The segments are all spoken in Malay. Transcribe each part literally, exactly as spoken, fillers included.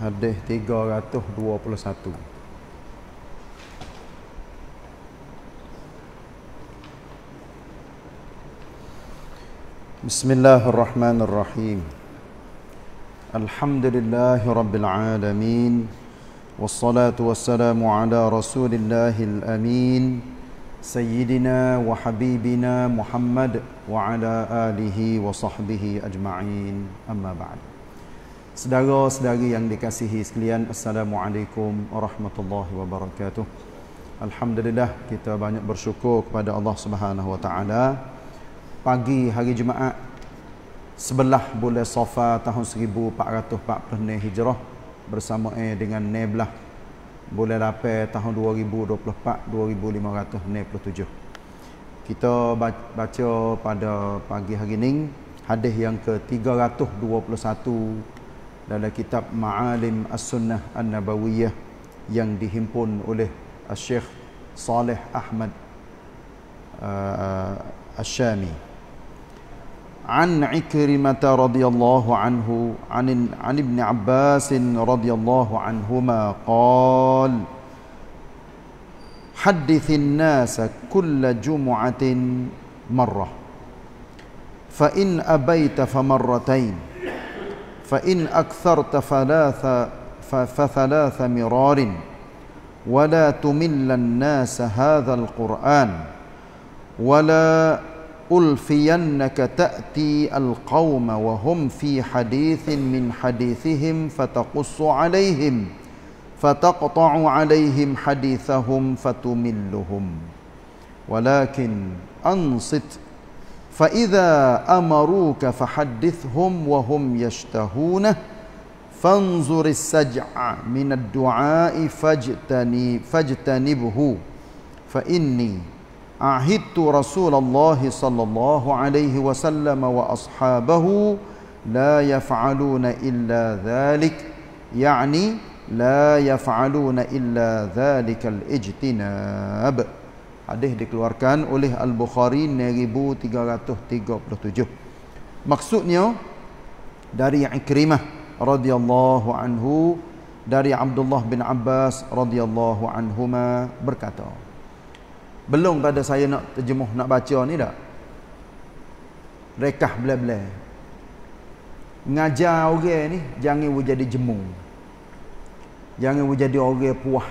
Hadis tiga ratus dua puluh satu. Bismillahirrahmanirrahim. Alhamdulillahi rabbil alamin. Wassalatu wassalamu ala rasulillahil amin. Sayyidina wa habibina Muhammad wa ala alihi wa sahbihi ajma'in. Amma ba'd. Saudara-saudari yang dikasihi sekalian, Assalamualaikum warahmatullahi wabarakatuh. Alhamdulillah, kita banyak bersyukur kepada Allah Subhanahu wa taala. Pagi hari Jumaat sebelah bulan Safar tahun seribu empat ratus empat puluh enam Hijrah bersama eh dengan Neblah bulan lapan tahun dua ribu dua puluh empat dua ribu lima ratus enam puluh tujuh. Kita baca pada pagi hari ini hadis yang ke tiga ratus dua puluh satu dalam kitab Ma'alim As-Sunnah An-Nabawiyah yang dihimpun oleh Syekh Saleh Ahmad uh, Asyami. An Ikrimah radhiyallahu anhu an an Ibn Abbas radhiyallahu anhuma qala Haddithin nasa kulla jumu'atin marrah fa in abaita famarratain فإن أكثرت ثلاث فثلاث مرار ولا تمل الناس هذا القرآن ولا ألفينك تأتي القوم وهم في حديث من حديثهم فتقص عليهم فتقطع عليهم حديثهم فتملهم ولكن أنصت فإذا أمروك فحدثهم وهم يشتهونه فانظر السجع من الدعاء فاجتني فاجتنبه فإني عهدت رسول الله صلى الله عليه وسلم وأصحابه لا يفعلون إلا ذلك يعني لا يفعلون إلا ذلك الاجتناب. Hadis dikeluarkan oleh Al-Bukhari enam ribu tiga ratus tiga puluh tujuh. Maksudnya dari Ikrimah radhiyallahu anhu, dari Abdullah bin Abbas radhiyallahu anhuma berkata. Belum pada saya nak terjemuh, nak baca ni dak. Rekah bela-bela. Ngajar orang ni jangan jadi jemu. Jangan jadi orang puah.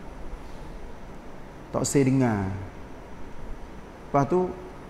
Tak saya dengar. Lepas tu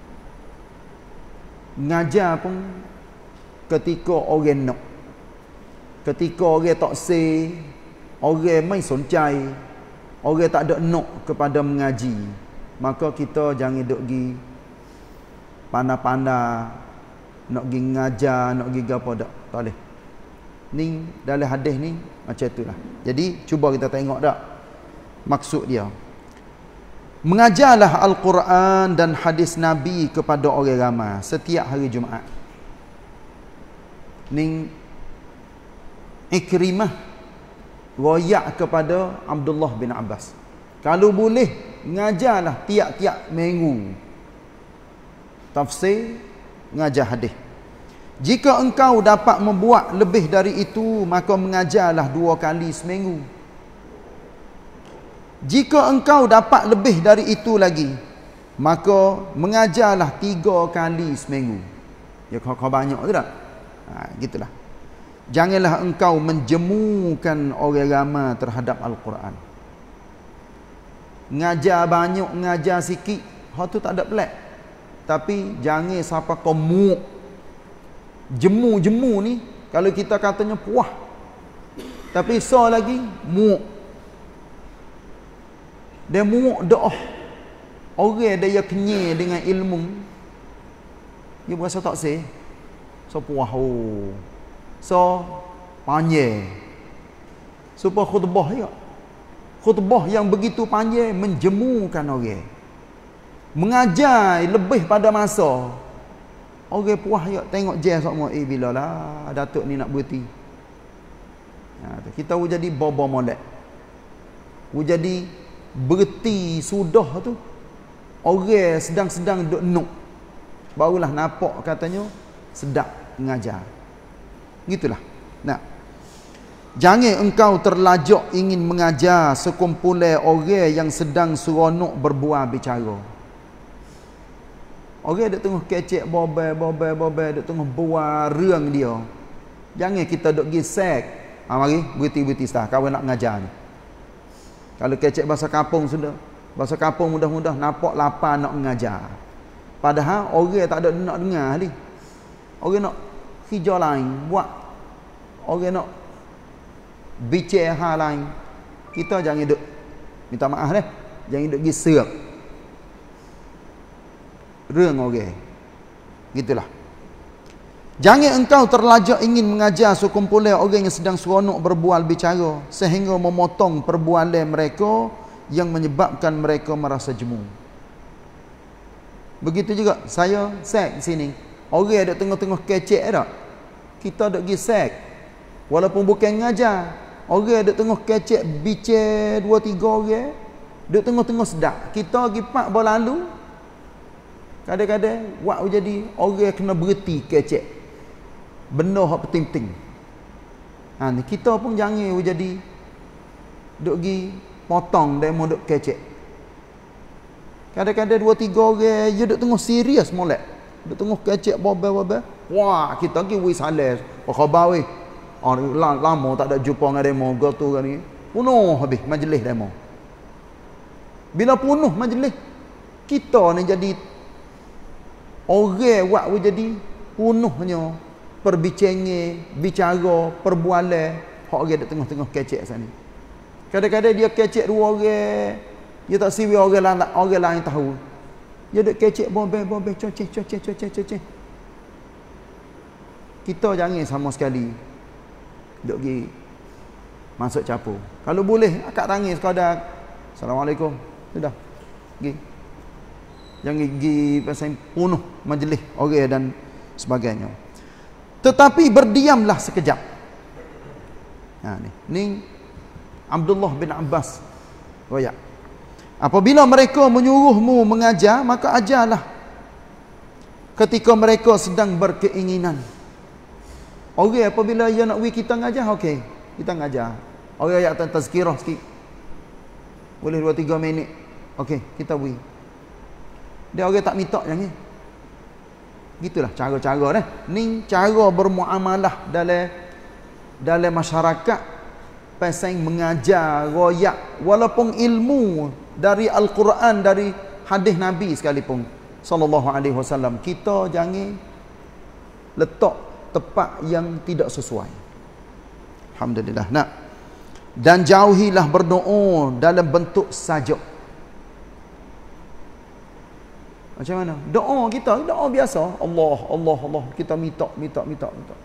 ngajar pun ketika orang nak, ketika orang tak say, orang mai soncai, orang tak ada nak kepada mengaji, maka kita jangan duk gi pandai-pandai nak gi ngajar, nak gi apa dak, tak boleh. Ni dalam hadis ni macam itulah. Jadi cuba kita tengok dak maksud dia. Mengajarlah Al-Quran dan hadis Nabi kepada orang ramai setiap hari Jumaat. Ni Ikrimah royak kepada Abdullah bin Abbas. Kalau boleh, mengajarlah tiap-tiap minggu tafsir, mengajar hadis. Jika engkau dapat membuat lebih dari itu, maka mengajarlah dua kali seminggu. Jika engkau dapat lebih dari itu lagi, maka mengajarlah tiga kali seminggu. Ya, kau, kau banyak tu tak? Ha, gitulah. Janganlah engkau menjemukan orang ramai terhadap Al-Quran. Ngajar banyak, ngajar sikit, hal tu tak ada pelik. Tapi jangan sampai kau muak. Jemu-jemu ni, kalau kita katanya puah. Tapi so lagi, muak. Dia muak doa. Orang dia kenyai dengan ilmu, dia berasa tak sih. So puah oh. So panjang. Supaya khutbah ya. Khutbah yang begitu panjang menjemukan orang. Mengajar lebih pada masa. Orang puah ya tengok je semua eh bila lah datuk ni nak berhenti. Ha, kita jadi bobo molek. Jadi berhenti sudah tu, orang sedang-sedang duk nuk, barulah nampak katanya sedap mengajar. Gitulah. Nah, Jangan engkau terlajak ingin mengajar sekumpulan orang yang sedang seronok berbual bicara. Orang duk tengah kecek bobai bobai bobai duk tengah bual reung dia. Jangan kita duk gisek. Ha mari beriti-beriti sah kawan nak ngajar ni. Kalau kecek bahasa kampung sudah. Bahasa kampung mudah-mudah nampak lapar nak mengajar. Padahal orang tak ada nak dengar ni. Orang nak hijau lain, buat orang nak bicara hal lain. Kita jangan duk minta maaf deh. Jangan duk pergi serak. Reung orang. Gitulah. Jangan engkau terlajak ingin mengajar sekumpulan orang yang sedang seronok berbual bicara sehingga memotong perbualan mereka yang menyebabkan mereka merasa jemu. Begitu juga saya sek sini. Orang ada tengah-tengah kecek tak? Kita ada pergi sek. Walaupun bukan ngajar. Orang ada tengah kecek bicara dua tiga orang. Duk tengah-tengah sedap. Kita pergi pak berlalu. Kadang-kadang wak jadi orang kena berhenti kecek. Benda hak penting-penting. Ha ni kita pun jangan jadi duk pergi potong demo duk kecek. Kadang-kadang dua tiga orang dia duk tengah serius molek. Duk tengah kecek bobai-bobai. Wah, kita pergi wis salah. Apa khabar weh? Oh, lama tak ada jumpa dengan demo go tu kan ni. Penuh habis majlis demo. Bila penuh majlis, kita ni jadi orang buat jadi penuhnya perbicaraan, bicara, perbualan hak orang duk tengah-tengah kecek sana. Kadang-kadang dia kecek dua orang, dia tak siwi orang lain, orang lain tahu. Dia duk kecek bombay-bombay, coceh, coceh, coceh, coceh. Kita jangan sama sekali duk pergi masuk capur. Kalau boleh, akak tangis sekadar. Assalamualaikum. Sudah. Pergi. Jangan pergi pasal penuh majlis orang dan sebagainya. Tetapi berdiamlah sekejap. Ha ni. Ni Abdullah bin Abbas. Oh ya. Apabila mereka menyuruhmu mengajar, maka ajarlah. Ketika mereka sedang berkeinginan. Orang apabila dia nak we kita ngajar, okey, kita ngajar. Orang ayat tazkirah sikit. Boleh dua tiga minit. Okey, kita we. Dia orang tak minta jangan. Gitulah cara-cara dah. Ni cara bermuamalah dalam dalam masyarakat pasal mengajar royak walaupun ilmu dari Al-Quran, dari hadis Nabi sekalipun sallallahu alaihi wasallam, kita jangan letak tempat yang tidak sesuai. Alhamdulillah. Nah. Dan jauhilah berdoa dalam bentuk sajak. Macam mana? Doa kita, doa biasa. Allah, Allah, Allah. Kita minta, minta, minta, minta.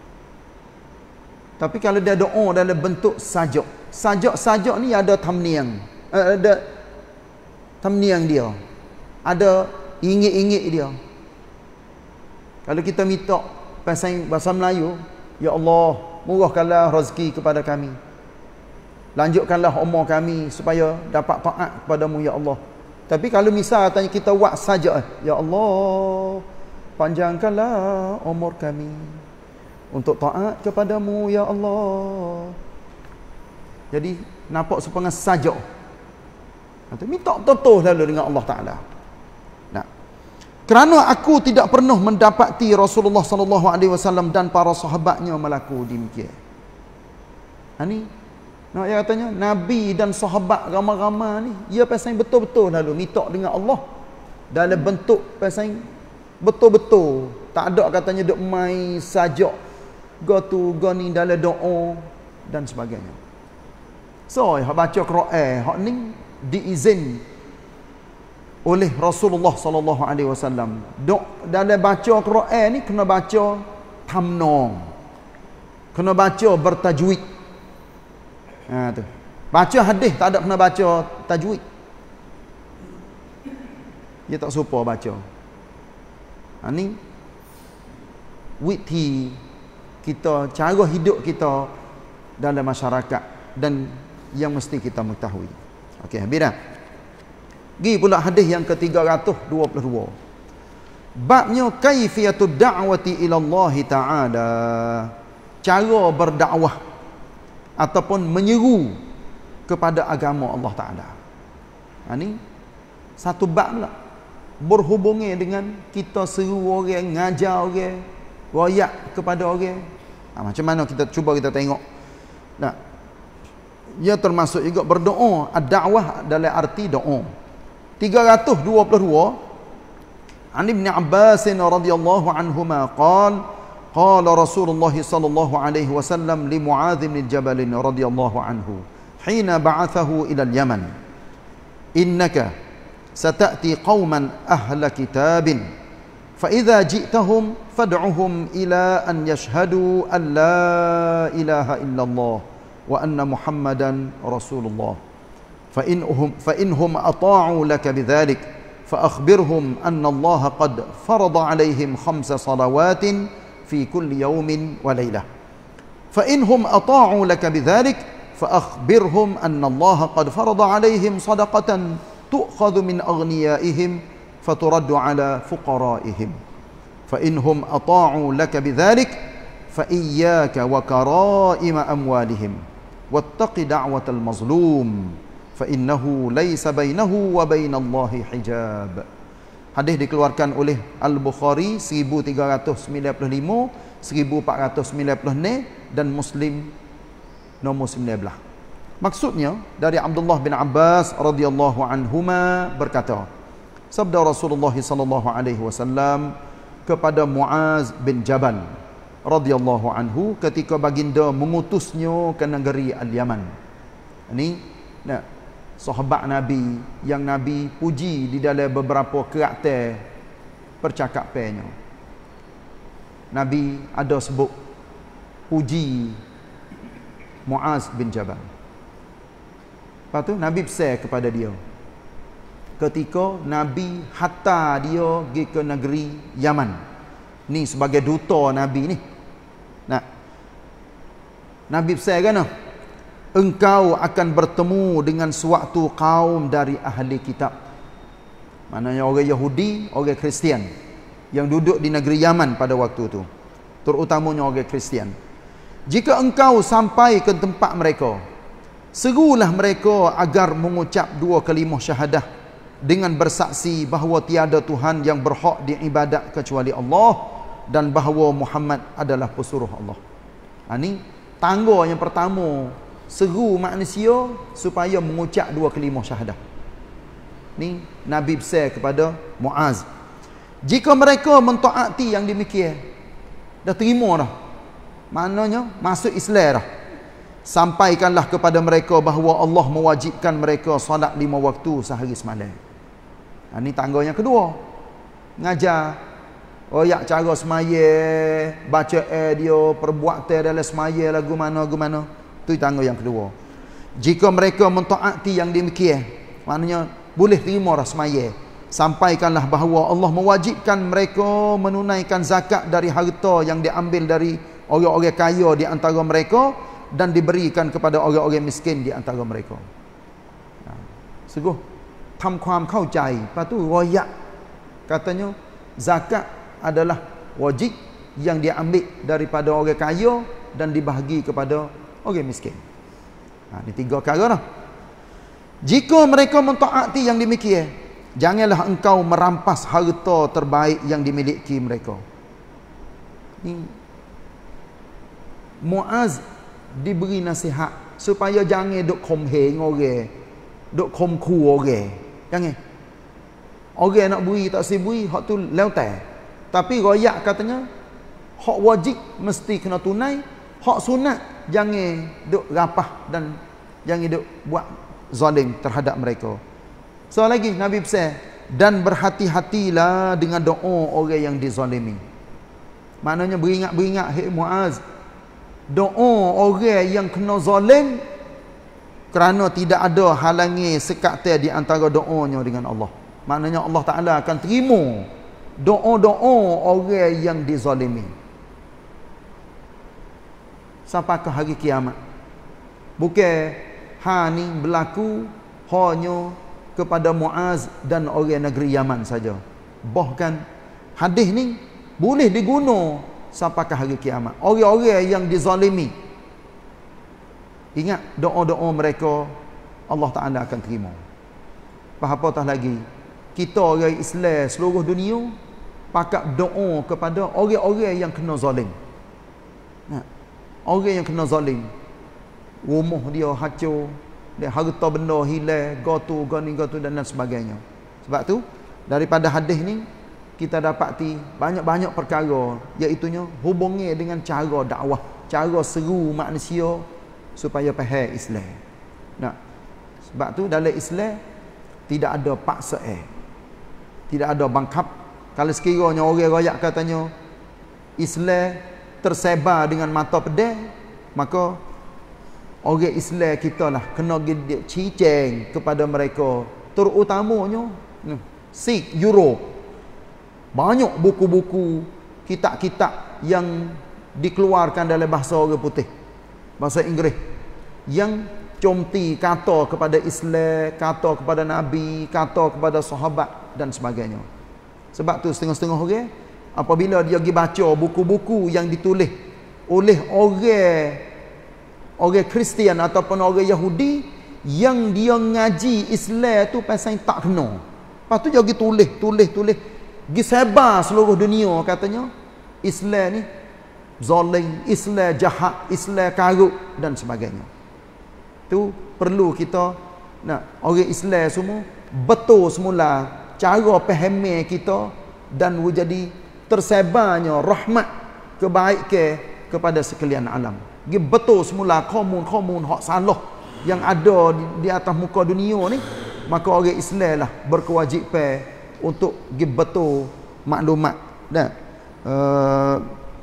Tapi kalau dia doa dalam bentuk sajak. Sajak-sajak ni ada tamniang. Uh, ada tamniang dia. Ada ingit-ingit dia. Kalau kita minta pasal bahasa Melayu, ya Allah, murahkanlah rezeki kepada kami. Lanjutkanlah umur kami supaya dapat taat kepadamu ya Allah. Tapi kalau misal tanya kita buat saja, ya Allah, panjangkanlah umur kami untuk taat kepadamu ya Allah. Jadi nampak sepengah saja. Nanti minta betul-betul lalu dengan Allah Taala. Nah. Kerana aku tidak pernah mendapati Rasulullah sallallahu alaihi wasallam dan para sahabatnya melaku demikian. Ini nak dia katanya Nabi dan sahabat ramai-ramai ni dia pasal betul-betul lalu minta dengan Allah dalam bentuk pasal betul-betul, tak ada katanya duk mai sajak go tu go ni dalam doa dan sebagainya. So hak baca Quran hak ni diizin oleh Rasulullah sallallahu alaihi wasallam. Dok dalam baca Quran ni kena baca tamnong, kena baca bertajwid. Ha tu. Baca hadis tak ada kena baca tajwid. Dia tak serupa baca. Ha ni witi kita, cara hidup kita dalam masyarakat dan yang mesti kita mengetahui. Okey, habis dah. Gi pula hadis yang ke tiga ratus dua puluh dua. Babnya kaifiyatud da'wati ila Allah Ta'ala. Cara berdakwah ataupun menyeru kepada agama Allah Ta'ala. Ha, ni satu bab pula. Berhubungi dengan kita seru orang, ngajar orang, royak kepada orang. Ha, macam mana kita cuba kita tengok. Nah, ia termasuk juga berdoa. Ad-da'wah dalam arti doa. tiga ratus dua puluh dua An Ibn Abbas radhiyallahu anhuma qala qala Rasulullah sallallahu alaihi wasallam li Mu'adz bin Jabal radhiyallahu anhu hina ba'athahu ila al-Yaman, innaka sata'ti qauman ahla kitabin fa idza ji'tahum fad'uhum ila an yashhadu an la ilaha illallah wa anna Muhammadan Rasulullah fa inhum fa inhum ata'u laka bidzalik fa akhbirhum anna Allah qad farada 'alaihim khamsa salawatin fi kulli yawmin wa laylah fa inhum ata'u laka bidzalik fa akhbirhum anna Allah qad farada 'alaihim sadaqatan tu'khadhu min aghniyaihim faturaddu 'ala fuqaraihim fa inhum ata'u laka bidzalik fa iyyaka wa karaima amwalihim wattaqi da'watal mazlum fa innahu laysa bainahu wa bainallahi hijab. Hadis dikeluarkan oleh Al-Bukhari seribu tiga ratus sembilan puluh lima, seribu empat ratus sembilan puluh enam dan Muslim nombor sembilan belas. Maksudnya dari Abdullah bin Abbas radhiyallahu anhuma berkata, sabda Rasulullah sallallahu alaihi wasallam kepada Mu'adz bin Jabal radhiyallahu anhu ketika baginda mengutusnya ke negeri Al-Yaman. Ini nah, sahabat Nabi yang Nabi puji di dalam beberapa karakter percakapannya. Nabi ada sebut puji Mu'adz bin Jabal. Lepas tu Nabi pesan kepada dia ketika Nabi hantar dia pergi ke negeri Yaman. Ni sebagai duta Nabi ni. Nah, Nabi pesan kan, engkau akan bertemu dengan suatu kaum dari ahli kitab. Maknanya orang Yahudi, orang Kristian yang duduk di negeri Yaman pada waktu tu, terutamanya orang Kristian. Jika engkau sampai ke tempat mereka, serulah mereka agar mengucap dua kalimah syahadah dengan bersaksi bahawa tiada Tuhan yang berhak diibadat kecuali Allah dan bahawa Muhammad adalah pesuruh Allah. Ha, ni tangga yang pertama, seru manusia supaya mengucap dua kalimah syahadah. Ni Nabi pesan kepada Mu'adz. Jika mereka mentaati yang demikian, dah terima dah, maknanya masuk Islam dah, sampaikanlah kepada mereka bahawa Allah mewajibkan mereka solat lima waktu sehari semalam. Ha, ni tangga yang kedua, ngajar royak cara semaya, baca eh dia, perbuatan dalam semaya lagu mana lagu mana. Itu tangga yang kedua. Jika mereka mentaati yang demikian, maknanya boleh terima dah semaya, sampaikanlah bahawa Allah mewajibkan mereka menunaikan zakat dari harta yang diambil dari orang-orang kaya di antara mereka dan diberikan kepada orang-orang miskin di antara mereka. Ha, sungguhทำความเข้าใจ lepas tu royak katanya zakat adalah wajib yang diambil daripada orang kaya dan dibahagi kepada orang miskin. Ha, ini tiga perkara dah. Jika mereka mentaati yang demikian, janganlah engkau merampas harta terbaik yang dimiliki mereka. Ini Mu'adz diberi nasihat supaya jangan duk khomheng orang, duk khomku orang. Jangan. Orang nak beri tak si beri, hak tu leutai. Tapi royak katanya hak wajib mesti kena tunai, hak sunat jangan duk rapah dan jangan duk buat zalim terhadap mereka. So lagi Nabi pesan, dan berhati-hatilah dengan doa orang yang dizalimi. Maknanya beringat-beringat, hei Mu'adz, doa orang yang kena zalim kerana tidak ada halangi sekatan di antara doanya dengan Allah. Maknanya Allah Ta'ala akan terima doa-doa orang yang dizalimi sampai ke hari kiamat. Bukan ha ni berlaku hanya kepada Mu'adz dan orang negeri Yaman saja. Bahkan hadis ni boleh diguna sampai ke hari kiamat. Orang-orang yang dizalimi Ingat doa-doa mereka Allah Ta'ala akan terima. Apa-apatah lagi, kita orang Islam seluruh dunia pakat doa kepada orang-orang yang kena zalim. Nah, orang yang kena zalim, rumah dia hancur, dia harta benda hilang, gotu, gani, gotu dan lain sebagainya. Sebab tu daripada hadis ni kita dapati banyak-banyak perkara, iaitunya hubungi dengan cara dakwah, cara seru manusia supaya faham Islam. Nah, sebab tu dalam Islam tidak ada paksa eh. Tidak ada bangkap. Kalau sekiranya orang royak katanya Islam tersebar dengan mata pedang, maka orang Islam kita lah kena ciceng kepada mereka, terutamanya Sikh Europe. Banyak buku-buku, kitab-kitab yang dikeluarkan dalam bahasa orang putih, bahasa Inggeris, yang comti kata kepada Islam, kata kepada Nabi, kata kepada sahabat dan sebagainya. Sebab tu setengah-setengah orang apabila dia pergi baca buku-buku yang ditulis oleh orang orang Kristian ataupun orang Yahudi yang dia ngaji Islam tu pasal tak kena. Lepas tu dia pergi tulis, tulis, tulis, pergi sebar seluruh dunia katanya Islam ni zalim, Islam jahat, Islam karut dan sebagainya. Tu perlu kita nak orang Islam semua betul semula cara fahami kita dan jadi tersebarnya rahmat kebaikan kepada sekalian alam. Dia betul semula komun-komun hak salah yang ada di, di atas muka dunia ni, maka orang Islam lah berkewajipan untuk dia betul maklumat dan uh,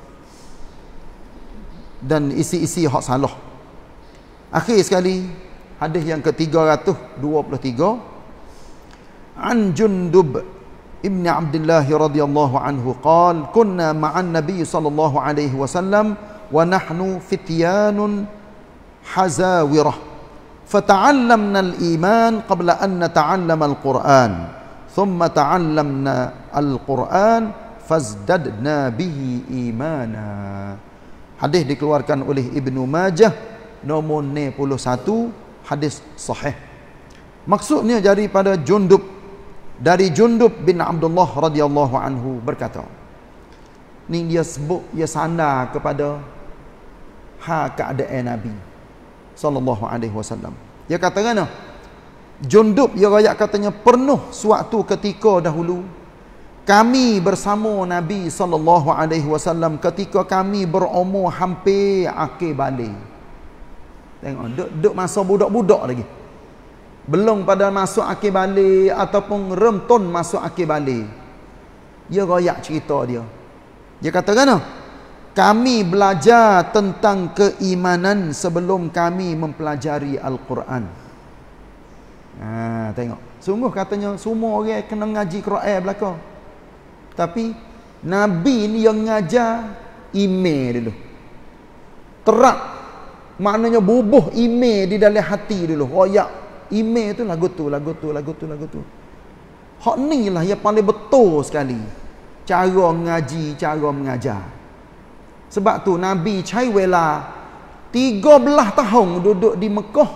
dan isi-isi hak salah. Akhir sekali hadis yang ke tiga ratus dua puluh tiga, an Jundub ibn Abdullah radhiyallahu anhu qala kunna ma'an nabiy sallallahu alaihi wasallam wa nahnu fityanun hazawirah fata'allamna al-iman qabla an nata'allama al-Qur'an thumma ta'allamna al-Qur'an fazdadna bihi imana. Hadis dikeluarkan oleh Ibnu Majah nombor enam puluh satu, hadis sahih. Maksudnya daripada Jundub, dari Jundub bin Abdullah radhiyallahu anhu berkata, ni dia sebut, dia sandar kepada ha keadaan Nabi sallallahu alaihi wasallam. Dia kata kan, Jundub dia rakyat katanya pernah suatu ketika dahulu kami bersama Nabi sallallahu alaihi wasallam ketika kami berumur hampir akhir balik. Tengok, duk, duk masa budak-budak lagi. Belum pada masuk akhir balik ataupun remton masuk akhir balik. Dia royak cerita dia. Dia kata kan, kami belajar tentang keimanan sebelum kami mempelajari Al-Quran. Ha, tengok. Sungguh katanya semua orang kena ngaji Quran belaka. Tapi Nabi ni yang ngajar iman dulu. Terak, maknanya bubuh iman di dalam hati dulu. Royak iman tu lagu tu, lagu tu, lagu tu, lagu tu. Hak ni lah yang paling betul sekali cara mengaji, cara mengajar. Sebab tu Nabi cai wela tiga belas tahun duduk di Mekah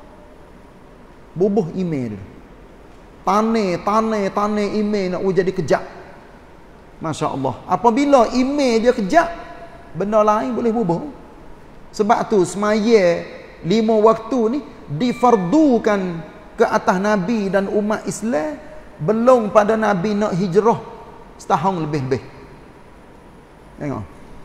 bubuh iman dulu. Tane, tane, tane iman nak jadi kejap. Masya Allah. Apabila iman dia kejap, benda lain boleh bubuh. Sebab tu semaya lima waktu ni difardukan ke atas Nabi dan umat Islam belum pada Nabi nak hijrah setahun lebih-lebih. Tengok.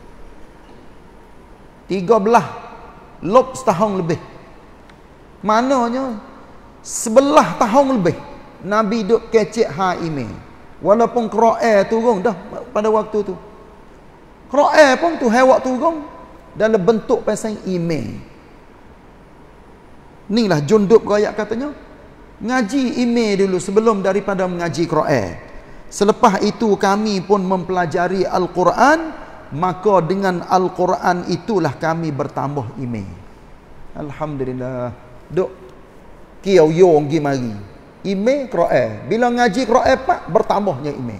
tiga belas lop setahun lebih. Maknanya sebelah tahun lebih Nabi duk kecek ha iman. Walaupun Quran turun dah pada waktu tu. Quran pun tu hewak turun dalam bentuk pasal iman. Inilah Jundub rakyat katanya ngaji iman dulu sebelum daripada mengaji Quran. Selepas itu kami pun mempelajari Al-Quran, maka dengan Al-Quran itulah kami bertambah iman. Alhamdulillah. Duk kiau yong gi mari. Iman Quran. Bila ngaji Quran pak bertambahnya iman.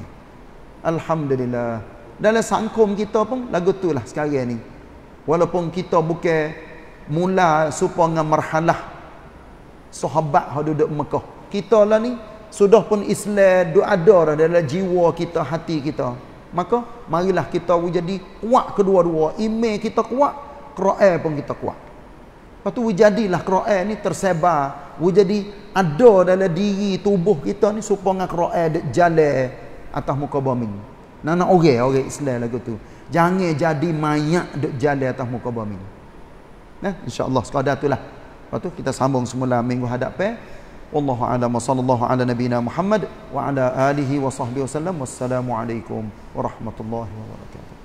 Alhamdulillah. Dalam sangkum kita pun lagu tu lah sekarang ni. Walaupun kita bukan mula supaya marhalah sahabat hak duduk Mekah. Kita lah ni sudah pun Islam duk ada dah dalam jiwa kita, hati kita. Maka marilah kita jadi kuat kedua-dua. Iman kita kuat, Quran pun kita kuat. Lepas tu jadilah Quran ni tersebar, jadi ada dalam diri tubuh kita ni supaya Quran duk jalan atas muka bumi. Nak-nak orang orang Islam lagu tu. Jangan jadi mayat duk jalan atas muka bumi. Nah, insya-Allah sekadar itulah. Lepas tu kita sambung semula minggu hadapan. Wallahu a'lam wa sallallahu ala nabiyyina Muhammad wa ala alihi wa sahbihi wasallam. Wassalamualaikum warahmatullahi wabarakatuh.